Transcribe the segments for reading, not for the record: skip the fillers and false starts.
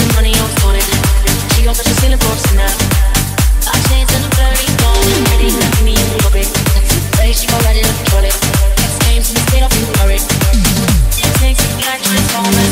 money on sorted. She gon' touch the ceiling for tonight. I changed in a blurry phone. Ready to give me a little bit. Say she gon' let it up, control it. Next game to the state of you hurry. It takes a black transformer.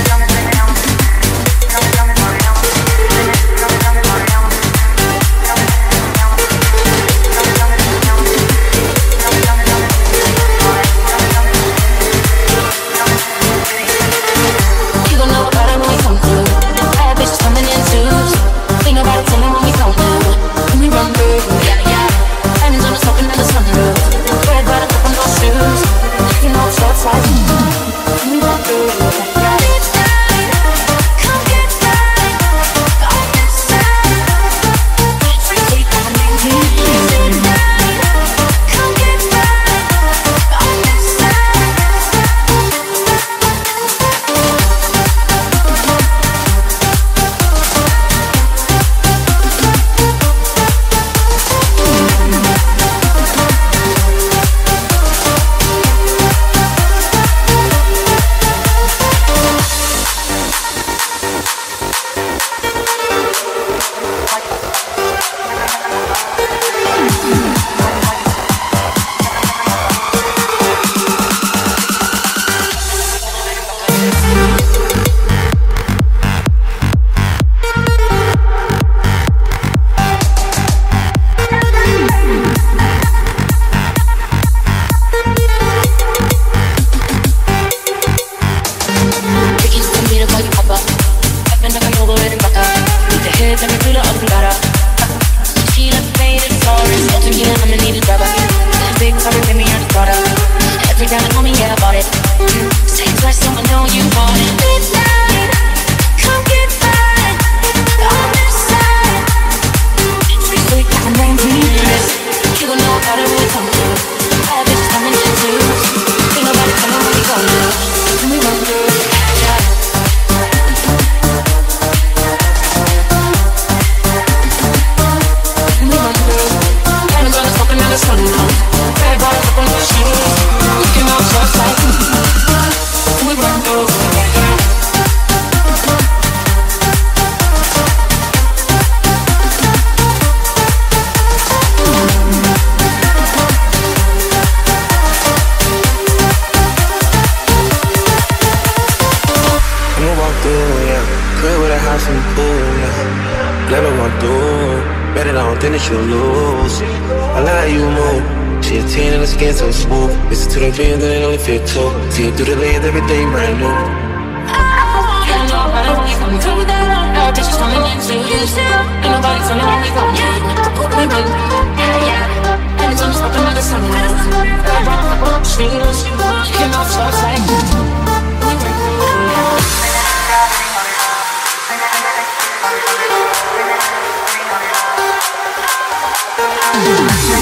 See it through the lens, everything brand new. Ain't nobody coming through that. Our bitches coming into you still. Ain't nobody telling me we gon' need. We run, yeah. And it's almost like another summer. I run up streets. You can all talk like we run.